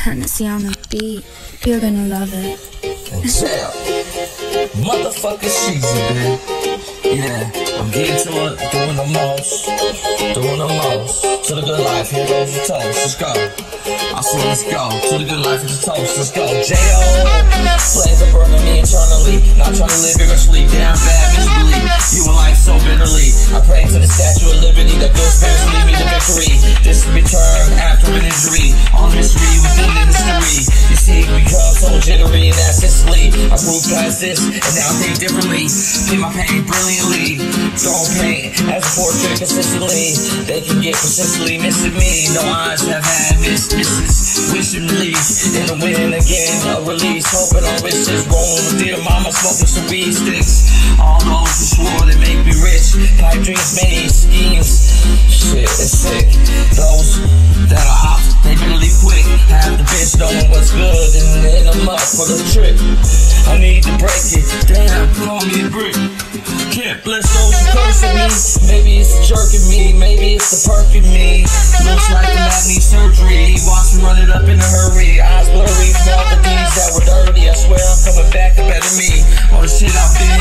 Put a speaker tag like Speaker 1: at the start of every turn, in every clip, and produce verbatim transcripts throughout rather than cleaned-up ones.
Speaker 1: Hennessy on the beat. You're gonna love it.
Speaker 2: Jail. Motherfucking Sheezy, man. Yeah, I'm getting to it, doing the most, doing the most. To the good life, here goes the toast, let's go. I said let's go, to the good life, it's a toast, let's go. J O flames are burning me internally, not trying to live vigorously, damn bad miserably. You in life so bitterly, I pray to the Statue of Liberty, that good spirits lead me to victory. This return after an injury, all mystery within the history. You see, we become so jittery, and that's Sicily. I grew past this, and now I think differently. Paint my pain brilliantly, don't paint as a portrait consistently. They can get persistently missing me. No eyes have had missed misses, wishing relief in the wind again, a release, hoping on riches, rolling with dear mama, smoking some weed sticks. All those who swore they make me rich, pipe dreams, many schemes. Shit, it's sick. Those that are ops, they better leave quick. Have the bitch knowing what's good and hit them up for the trick. I need to break it, damn, call me a brick. Can't bless those who cursing me. Maybe it's the jerk in me, maybe it's the perk in me. Looks like the mat needs surgery. Watch me run it up in a hurry. Eyes blurry from all the deeds that were dirty. I swear I'm coming back to better me. All the shit I've been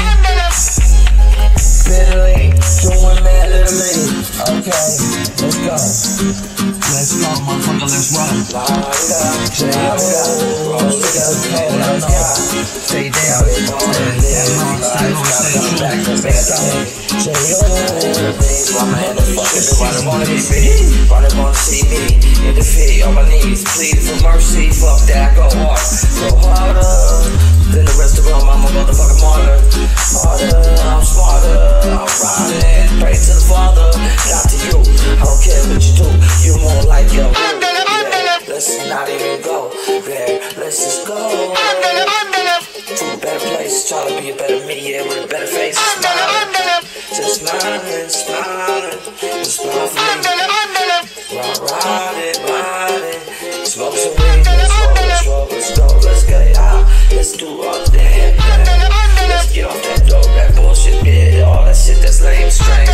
Speaker 2: bitterly doing mad literally. Okay, let's go. Let's go, motherfucker, let's run. J O, roll it up, cold, I know. Stay down, that long stay on, stay true. Let's go. J O, motherfucker, why they wanna be me? Why they wanna see me in defeat on my knees, pleading for mercy? Fuck that, go hard, go harder than the rest of them. I'm a motherfucking martyr. Harder, I'm smarter, I'm riding. Pray to the Father, not to you. I don't care what you do, you're more like your root. Yeah, let's not even go there, let's just go to a better place, try to be a better me, yeah, with a better face. Smile, just smiling, smiling, just smile for me. Ride, ride it, ride it, smoke some weed, let's roll, let's roll, let's go, let's get it out, let's do all the damn thing. Let's get off that dope, that bullshit, yeah, all that shit that's lame, strange.